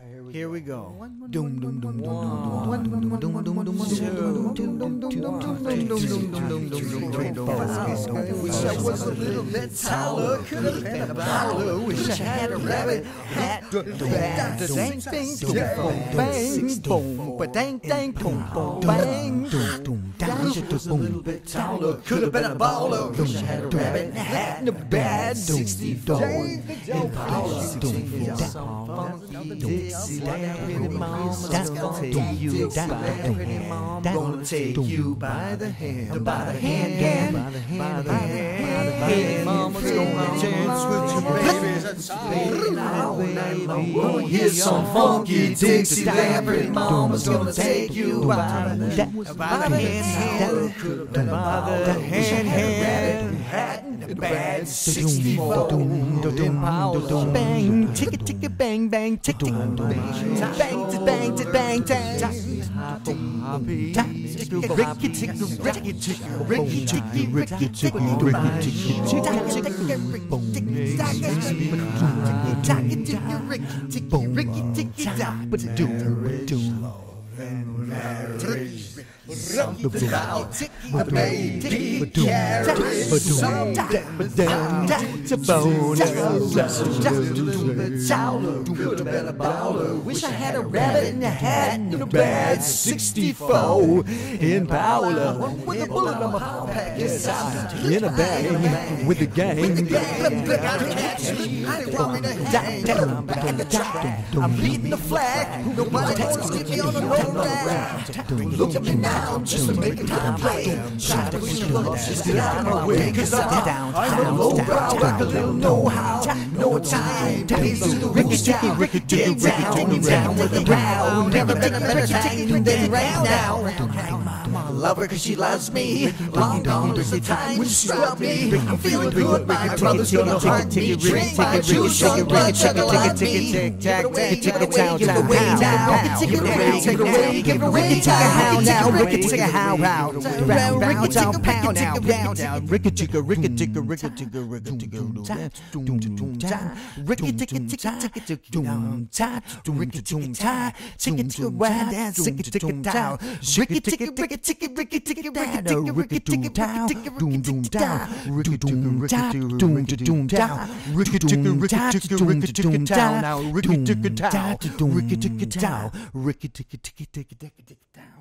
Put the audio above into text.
Here we go. Wish I was a little bit taller, could have been a baller. Wish I had a rabbit hat. The same thing, bang, boom, ba dang, dang, boom, boom, bang. Wish I was a little bit taller, could have been a baller. Wish I had a rabbit hat and a bad 64 Impala. Gonna take you by the hand, by the hand, by the hand. Mama's gonna dance with your babies all night long. Here's some funky Dixie Lamb. Mama's gonna take you by the hand, by the hand, hat and a bad 64 Impala. Bang, ticka ticka bang bang, tick tick bang, bang bang bang bang. Ricky ticka, ricky ticka, ricky ticka, ricky ticka, Wish I had a rabbit in a hat and a bad 64 Impala with a bullet on my pack In a bag with the gang. I'm beating the flag. Nobody wants to get me on the road now. Look at me now, just to make a time play. Try to push your love, just get out of my way. Cause I'm a lowbrow, like a little know-how. No time, days to the ricky, get down with the brow. Never been a better time than right now. I love her cause she loves me. Long gone is the time when she struck me. I'm feeling good, my brother's gonna hunt me. Drink my juice, your blood sugar like me. Give it away, give it away, give it away now. Take it away, take it away, give it away now. Now, Ricky, take a how, Ricky, take a pound now. Ricky ticka, Ricky ticka, Ricky ticka, Ricky ticka, Ricky ticka, Ricky ticka, tick it to a wild, sick it ticka down. Ricky ticka, Ricky ticka, Ricky ticka, Ricky ticka, Ricky ticka, doom doom down. Ricky doom doom doom down. Ricky ticka, Ricky ticka, Ricky ticka down. Now Ricky ticka down. Ricky ticka down. Ricky ticka, ticky ticky ticky down.